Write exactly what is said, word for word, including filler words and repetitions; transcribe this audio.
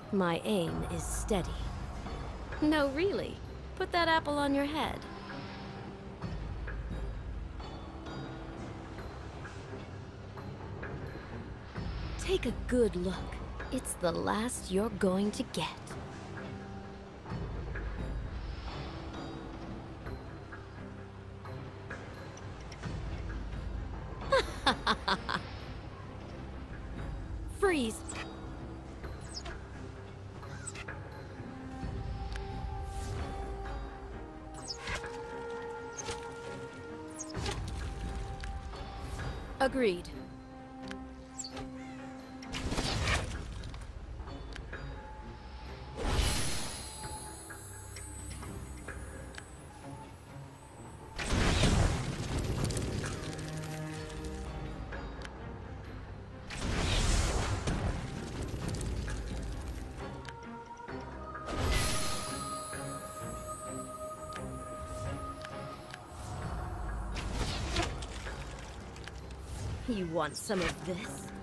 My aim is steady. No, really. Put that apple on your head. Take a good look. It's the last you're going to get. Freeze! Agreed. You want some of this?